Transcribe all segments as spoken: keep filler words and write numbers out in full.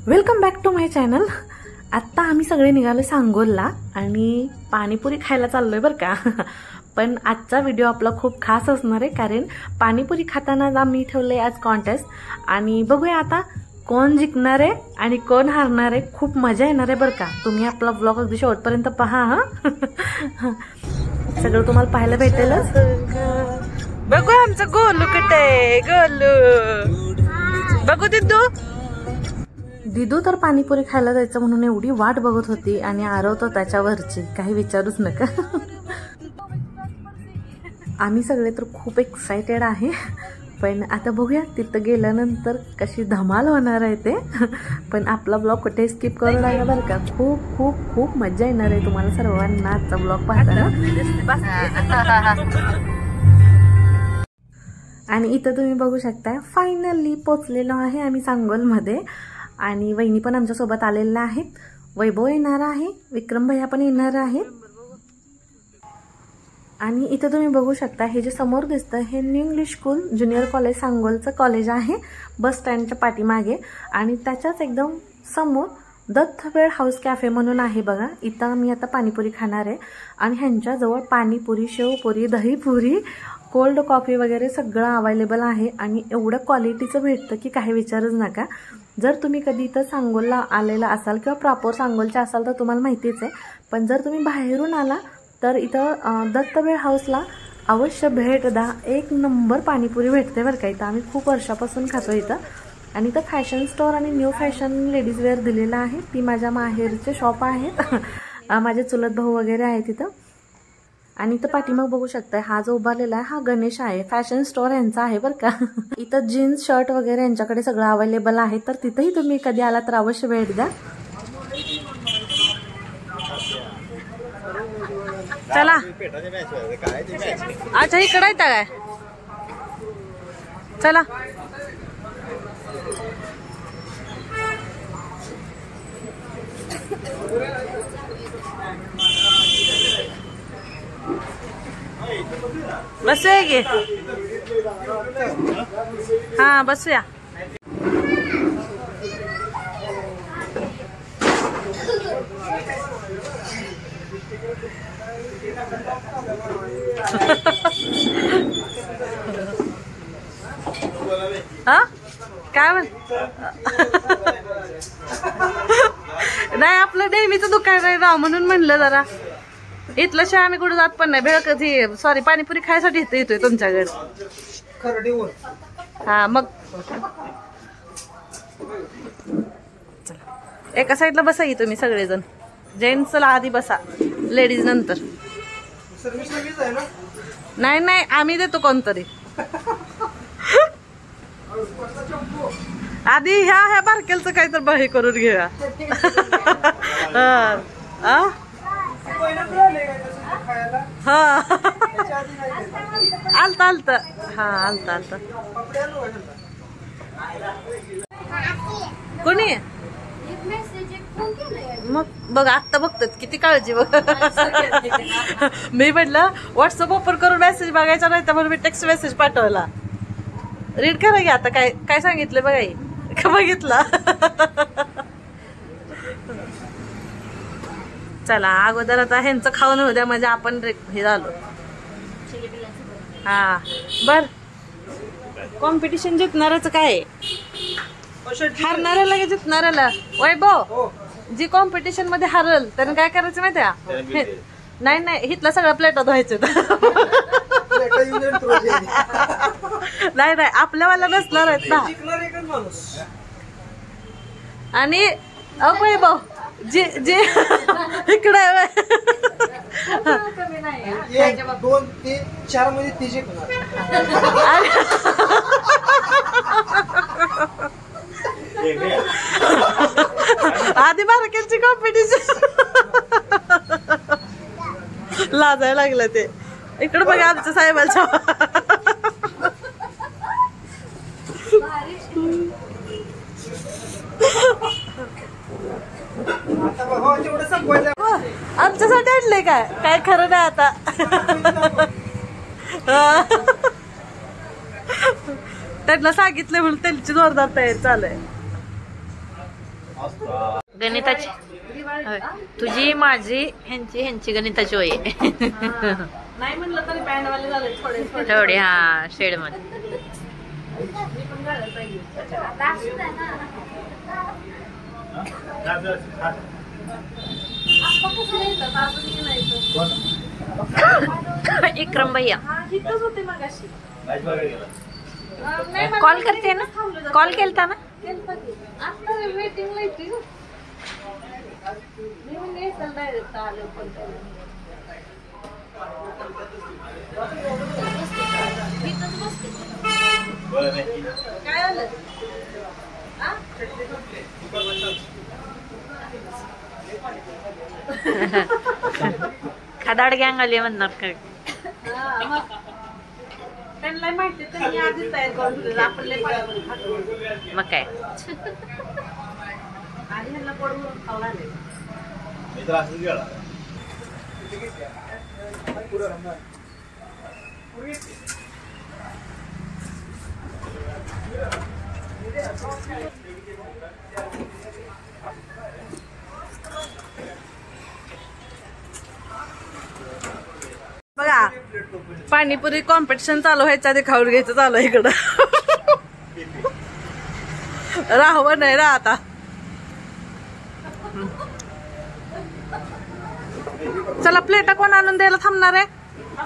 Welcome back to my channel. आत्ता आम्ही सगळे निघालो सांगोलला आणि पाणीपुरी खायला चाललोय बरं का। पण आजचा व्हिडिओ आपला खूप खास असणार आहे, कारण पाणीपुरी खाताना आम्ही ठेवले आज कॉन्टेस्ट आणि बघूया आता कोण जिंकणार आहे आणि कोण हारणार आहे। खूप मजा येणार आहे बरं का। तुम्ही आपला व्लॉग अगदी शेवटपर्यंत पहा हा। सगळं तुम्हाला पाहायला भेटेलच। बघू आमचं गोलू कुठे, गोलू बघू दिदू। दिदू तर पाणीपुरी खायला जायचं म्हणून एवढी वाट बघत होती आणि आरव तर त्याच्यावरची काही विचारूच नका। आम्ही सगळे तर खूप एक्साइटेड आहे, पण आता बघूया तिथं गेल्यानंतर कशी धमाल होणार आहे ते। पण आपला ब्लॉग कुठे स्किप करू नका बरं का। खूप खूप खूप मजा येणार आहे तुम्हाला सर्वांना आजचा ब्लॉग पाहताना। आणि इथं तुम्ही बघू शकता फायनली पोचलेलो आहे आम्ही सांगोलमध्ये आणि वहिनी पण आमच्या सोबत आलेल्या आहेत। वैभव येणार आहे, विक्रम भैया पण येणार आहेत। आणि इथं तुम्ही बघू शकता हे जे समोर दिसतं हे new English school junior college सांगोलचं कॉलेज आहे, बस स्टँडच्या पाठीमागे। आणि त्याच्याच एकदम समोर दत्तवेळ हाऊस कॅफे म्हणून आहे बघा। इथं मी आता पाणीपुरी खाणार आहे आणि ह्यांच्याजवळ पाणीपुरी, शेवपुरी, दहीपुरी, कोल्ड कॉफी वगैरे सगळं अवेलेबल आहे आणि एवढं क्वालिटीचं भेटतं की काही विचारच नका। जर तुम्ही कधी इथं सांगोलला आलेला असाल किंवा प्रॉपर सांगोलच्या असाल तर तुम्हाला माहितीच आहे, पण जर तुम्ही बाहेरून आला तर इथं दत्तवेळ हाऊसला अवश्य भेट द्या। एक नंबर पाणीपुरी भेटते बरं का। इथं आम्ही खूप वर्षापासून खातो इथं। आणि इथं फॅशन स्टोअर आणि न्यू फॅशन लेडीज वेअर दिलेलं आहे। ती माझ्या माहेरचे शॉप आहेत। माझे चुलत भाऊ वगैरे आहेत तिथं। आणि इथं पाठीमाग बघू शकता हा जो उभारलेला आहे हा गणेश आहे, फॅशन स्टोअर यांचा आहे बरं का। इथं जीन्स शर्ट वगैरे यांच्याकडे सगळं अवेलेबल आहे, तर तिथंही तुम्ही कधी आला तर अवश्य भेट द्या। चला अच्छा इकडे येता काय, चला बसूया गे, हा बसूया। हा काय म्हण नाही आपलं नेहमीच दुकान आहे ना म्हणून म्हणलं जरा इथलं शिवाय आम्ही कुठे जात पण नाही। भेळ कधी सॉरी पाणीपुरी खायसाठी इथं येतोय तुमच्याकडे। हा मग चला एका साईडला बसा की तुम्ही सगळेजण। जेंट्सला आधी बसा, लेडीज नंतर। नाही नाही आम्ही देतो कोणतरी। आधी ह्या ह्या बारकेलचं काही तर बही करून घेऊया। हा आलत आलत हा आलत आलत कोणी मग बघ आत्ता बघतात किती काळजी बघ। मी म्हटलं व्हॉट्सअप ओपन करून मेसेज बघायचा नाही तर म्हणून मी टेक्स्ट मेसेज पाठवला। रीड करा की आता काय काय सांगितलं बघाई का बघितलं। चला अगोदर आता ह्यांचं खाऊन होऊ द्या म्हणजे आपण हे झालो। हा बर कॉम्पिटिशन जिंकणारच काय, हारणाऱ्याला की जिंकणाऱ्याला। वैभव जी कॉम्पिटिशन मध्ये हारल त्याने काय करायचं माहिती आहे? नाही नाही इथलं सगळं प्लेटात व्हायचं। नाही नाही आपल्यावाला नसणार आहेत ना। आणि वैभव जे जे इकडे दोन ते चार मध्ये तिचे आधी बारकेलची कॉम्पिटिशन लाजायला लागलं ते। इकडे बघा आमच्या साहेबांच्या आमच्यासाठी आणले काय काय खरं नाही आता। त्यांना सांगितलं म्हणून त्यांची जोरदार तयारी चालू आहे। गणिताची तुझी माझी ह्यांची ह्यांची गणिताची होय. नाही म्हणलं तरी बँडवाले झाले थोडे थोडे हा शेड मध्ये. इक्रम भैया कॉल करते ना, कॉल केलता ना. काय झालं खदाड गँग आली म्हणणार काय. त्यांना माहिती त्यांनी आधीच तयार करून ठेवलेलं, आपण लय पाण्यामध्ये खातो. मग काय आणि ह्यांना पडून खावं आले. बघा पाणीपुरी कॉम्पिटिशन चालू व्हायच्या आधी खाऊन घ्यायचं चालू आहे इकडं. राहव नाही रा आता. चला प्लेटा कोण आणून द्यायला थांबणार आहे.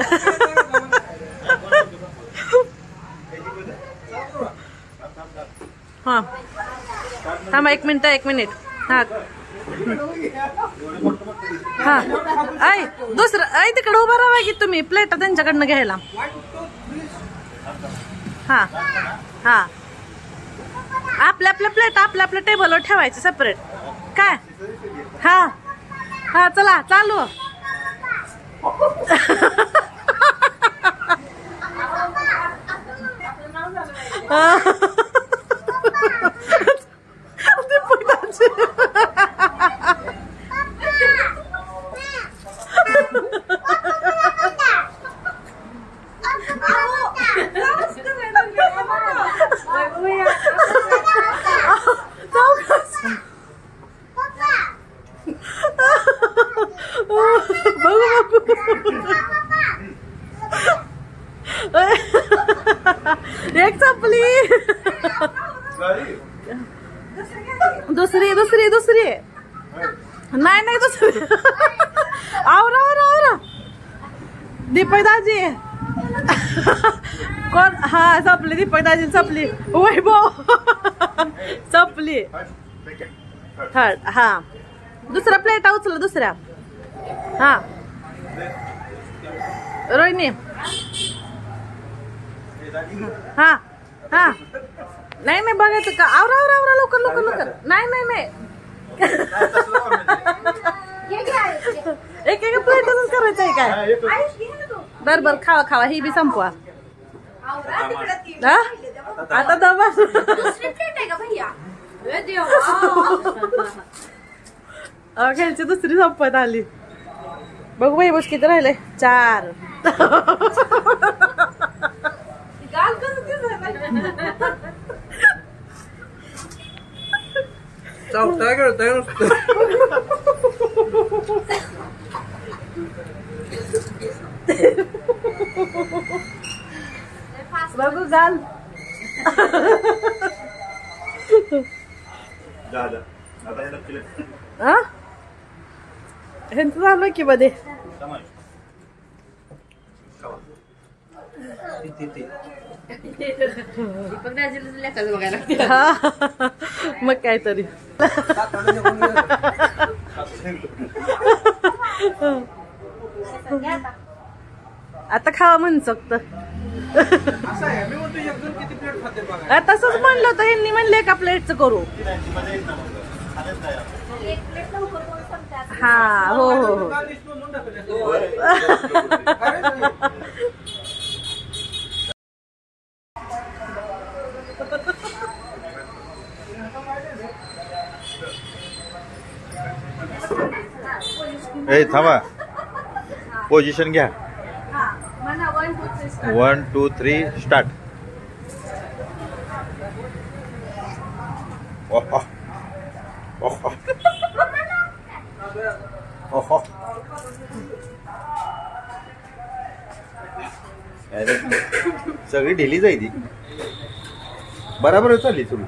हा थांबा एक मिनिट एक मिनिट. हा हा ऐ दुसरं ऐ तिकडे उभं राहा की तुम्ही प्लेट त्यांच्याकडनं घ्यायला. हा हा आपल्या आपल्या प्लेट आपल्या आपल्या टेबलवर ठेवायचे सेपरेट काय. हा हा चला चालू. एक चपली दुसरी दुसरी दुसरी नाही नाही दुसरी. आवरा आवरा आवरा दीपक दाजी कोण. हा चपली दीपक दाजी चपली. वैभव चपली थर्ड. हा दुसरा प्लेट उचला दुसऱ्या. हा रोहिणी. हा हा नाही नाही बघायचं का. आवरा आवरा आवरा लवकर लवकर लवकर. नाही नाही नाही एक एक प्लेटच करायचं आहे काय. बर बर खावा खावा ही बी संपवा. आता दबा खेळची दुसरी संपत आली. बघू बाई बस किती राहिले. चार. चावताय करताय नुसतं. बघू गाल. ह्यांचं झालं की मध्ये. मग काय तरी. आता खावा म्हण चकत. तसंच म्हणलं होतं ह्यांनी म्हणले एका प्लेटचं करू. हा हो हो हो. ए थांबा पोझिशन घ्या. One two three start. ओहो सगळी ढिली जाई ती बराबर चालली तुला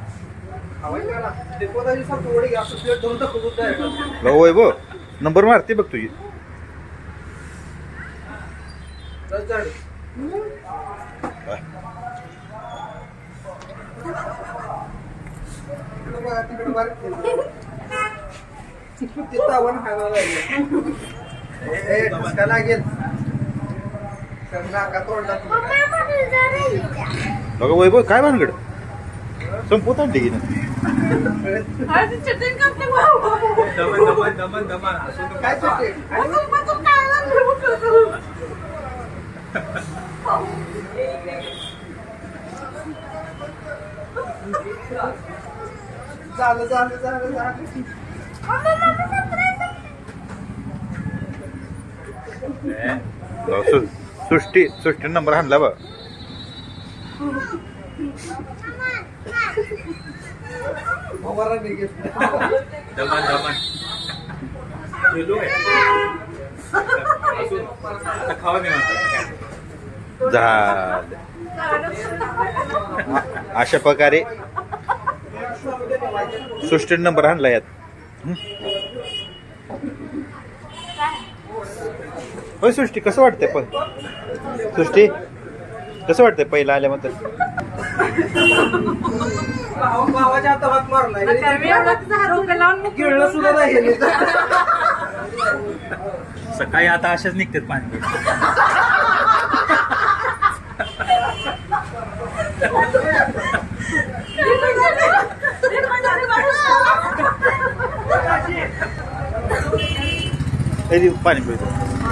वय बो नंबर मारते बघ तुझी लागेल बघा वैभव काय भानगड संपवत आणते की झालं झालं झालं झालं सृष्टी सृष्टी नंबर हाणला बा दमन दमन झालं अशा प्रकारे सृष्टी नंबर हाणला यात होय सृष्टी कसं वाटतंय पण सृष्टी कसं वाटतंय पहिला आल्यानंतर भावाच्या हातात मारलाय गिळलं सुद्धा नाही सकाळी आता अशाच निघतात पाणी पाणी पितो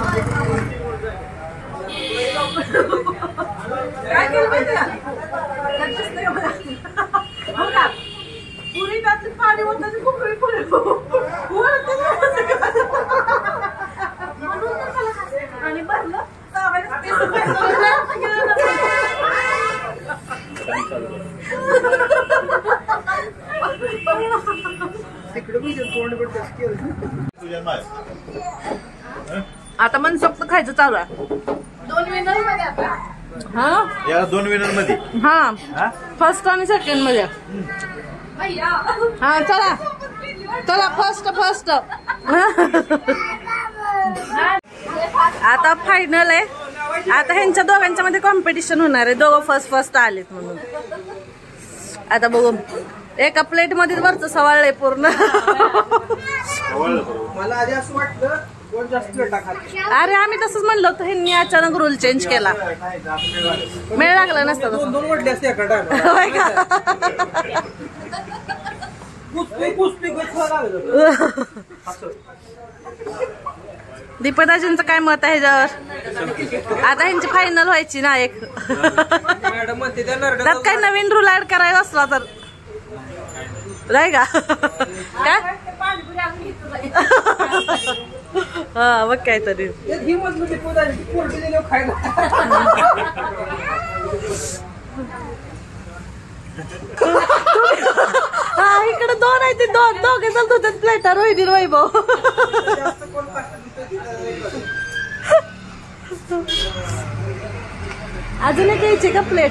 पाणी होतं आणि भरलं आता मनसोक्त खायचं चालू आहे दोन विनर मध्ये आता हा या दोन विनर मध्ये हा फर्स्ट आणि सेकंड मध्ये हा चला चला फर्स्ट फर्स्ट आता फायनल आहे आता ह्यांच्या दोघांच्या मध्ये कॉम्पिटिशन होणार आहे दोघं फर्स्ट फर्स्ट आलेत म्हणून आता बघू एका प्लेट मध्ये वरचं सवाळलंय पूर्ण मला आधी असं वाटलं कोण जास्त प्लेट टाकत अरे आम्ही तसंच म्हणलो होतो ह्यांनी अचानक रूल चेंज केला मेळ लागला नसता दोन दोन वडले असते एका होय का कुस्ती कुस्ती लागलं दीपदाजींचं काय मत आहे ह्याच्यावर आता ह्यांची फायनल व्हायची ना एक मॅडम म्हणते त्या नरड्यात त्यात काही नवीन रूल ऍड करायचा असला तर नाही का काय हा मग काय तरी ही मजबूती पोरटी दिली खायला हा इकडे दोन आहे ते दोन दोघे चालत होते प्लेटा रोहिणी वैभव अजून एक यायची का प्लेट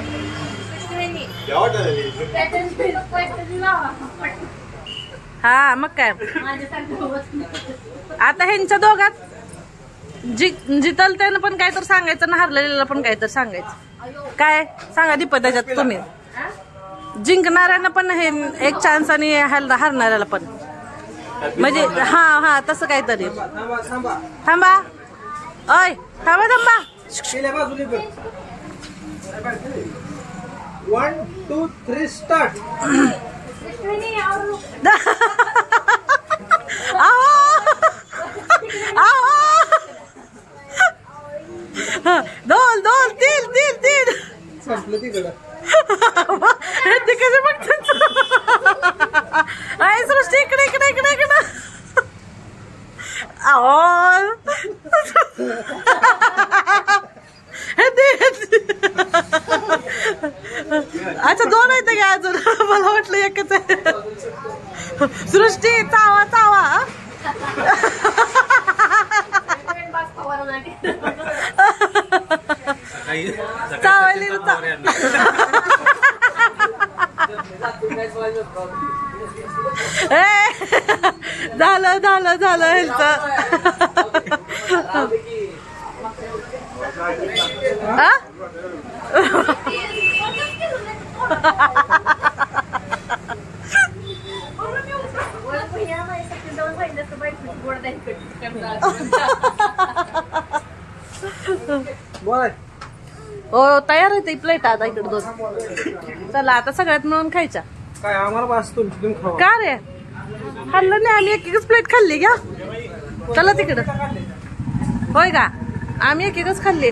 हा मग काय आता ह्यांच्या दोघात जि जितल त्यानं पण काय तर सांगायचं ना हरलेलं पण काय तर सांगायचं काय सांगा दीपक त्याच्यात तुम्ही जिंकणाऱ्यानं पण हे एक चान्स आणि हरणाऱ्याला पण म्हणजे हा हा तसं काहीतरी थांबा ओय थांबा थांबा वन टू थ्री स्टार्ट दोन दोन तीन तीन तीन संपलं तिकडं ते कसे बघतात सृष्टी इकडे इकडे इकडे इकडे अच्छा दोन आहेत का अजून मला वाटलं एकच आहे सृष्टी चावा चावा चावली झालं झालं झालं ह्यांचं हो तयार आहे प्लेट आता इकडे दोन. चला आता सगळ्यात मिळून खायच्या. काय आम्हाला वास तुमची तुम्ही खावा. का रे खाल्लं नाही आम्ही एक एकच प्लेट खाल्ली घ्या. चला तिकडं. होय का आम्ही एक एकच खाल्ली.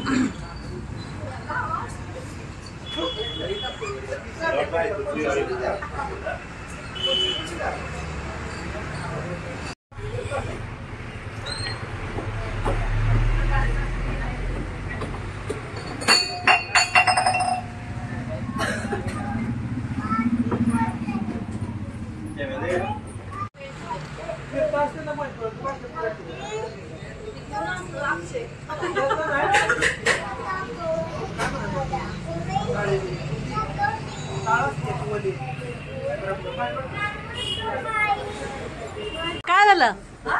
काय झालं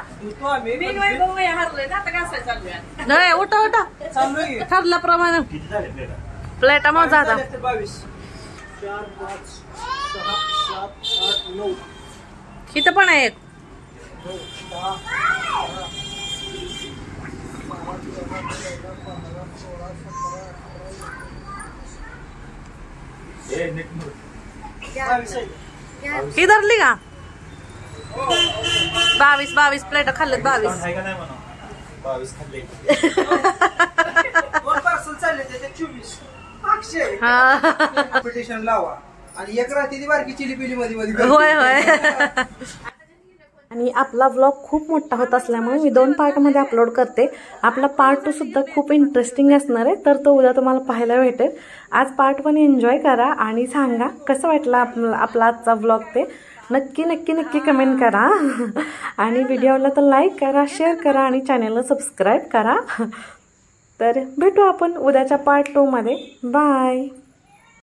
नाही उठा उठा ठरल्याप्रमाणे प्लेटा मग जाता. इथं पण आहे एक. ही धरली का बावीस बावीस प्लेट खाल्लेत. बावीस बावीस खाल्ले. कॉम्पिटिशन लावा आणि एक रात्री बारकी चिली पिली मध्ये मध्ये. होय होय. आणि आपला व्लॉग खूप मोठा होत असल्यामुळे मी दोन पार्टमध्ये अपलोड करते. आपला पार्ट टू सुद्धा खूप इंटरेस्टिंग असणार आहे, तर तो उद्या तुम्हाला पाहायला भेटेल. आज पार्ट वन एन्जॉय करा आणि सांगा कसं वाटलं आपला आपला आजचा व्लॉग ते नक्की नक्की नक्की कमेंट करा. आणि व्हिडिओला तर लाईक करा, शेअर करा आणि चॅनलला सबस्क्राईब करा. तर भेटू आपण उद्याच्या पार्ट टू मध्ये. बाय.